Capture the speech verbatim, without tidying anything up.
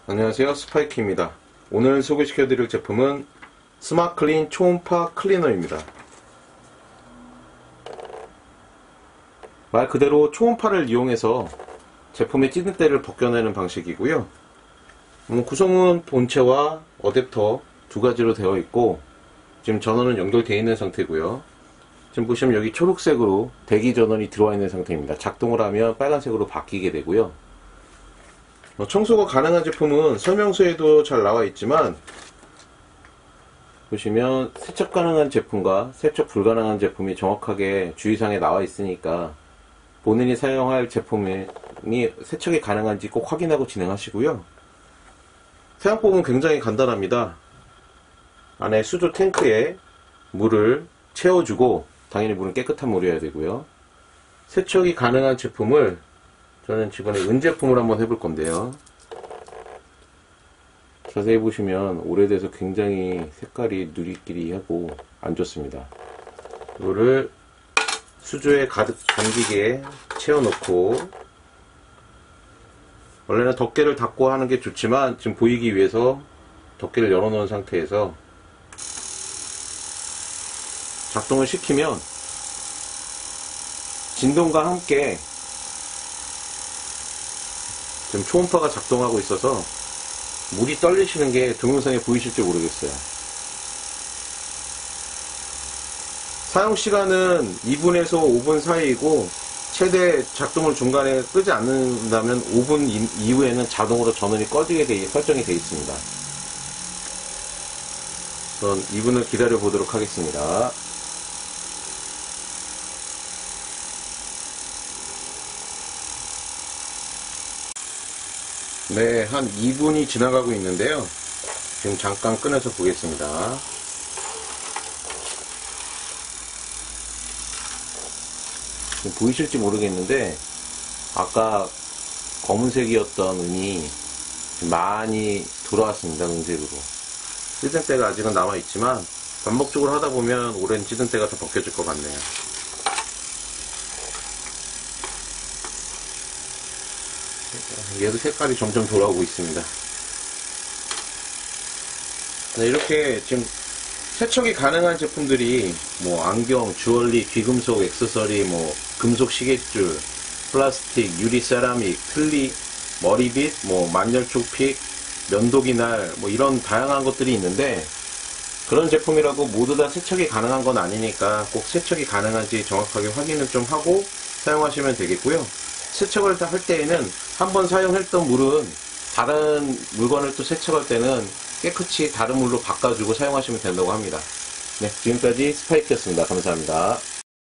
안녕하세요, 스파이크입니다. 오늘 소개시켜드릴 제품은 스마클린 초음파 클리너입니다. 말 그대로 초음파를 이용해서 제품의 찌든때를 벗겨내는 방식이고요. 음, 구성은 본체와 어댑터 두 가지로 되어 있고, 지금 전원은 연결되어 있는 상태고요. 지금 보시면 여기 초록색으로 대기 전원이 들어와 있는 상태입니다. 작동을 하면 빨간색으로 바뀌게 되고요. 청소가 가능한 제품은 설명서에도 잘 나와 있지만, 보시면 세척 가능한 제품과 세척 불가능한 제품이 정확하게 주의사항에 나와 있으니까 본인이 사용할 제품이 세척이 가능한지 꼭 확인하고 진행하시고요. 사용법은 굉장히 간단합니다. 안에 수조 탱크에 물을 채워주고, 당연히 물은 깨끗한 물이어야 되고요. 세척이 가능한 제품을 저는 이번에 은제품을 한번 해볼 건데요. 자세히 보시면 오래돼서 굉장히 색깔이 누리끼리하고 안 좋습니다. 이거를 수조에 가득 담기게 채워놓고, 원래는 덮개를 닫고 하는 게 좋지만 지금 보이기 위해서 덮개를 열어놓은 상태에서 작동을 시키면 진동과 함께 지금 초음파가 작동하고 있어서 물이 떨리시는 게 동영상에 보이실지 모르겠어요. 사용시간은 이 분에서 오 분 사이이고, 최대 작동을 중간에 끄지 않는다면 오 분 이후에는 자동으로 전원이 꺼지게 돼, 설정이 되어 있습니다. 우선 이 분을 기다려 보도록 하겠습니다. 네, 한 이 분이 지나가고 있는데요. 지금 잠깐 꺼내서 보겠습니다. 지금 보이실지 모르겠는데, 아까 검은색이었던 은이 많이 돌아왔습니다. 은색으로. 찌든때가 아직은 남아있지만 반복적으로 하다보면 오랜 찌든때가 더 벗겨질 것 같네요. 얘도 색깔이 점점 돌아오고 있습니다. 네, 이렇게 지금 세척이 가능한 제품들이 뭐 안경, 주얼리, 귀금속, 액세서리, 뭐 금속 시계줄, 플라스틱, 유리 세라믹, 틀니, 머리빗, 뭐 만열초픽, 면도기날, 뭐 이런 다양한 것들이 있는데, 그런 제품이라고 모두 다 세척이 가능한 건 아니니까 꼭 세척이 가능한지 정확하게 확인을 좀 하고 사용하시면 되겠고요. 세척을 할 때에는 한번 사용했던 물은 다른 물건을 또 세척할 때는 깨끗이 다른 물로 바꿔주고 사용하시면 된다고 합니다. 네, 지금까지 스파이크였습니다. 감사합니다.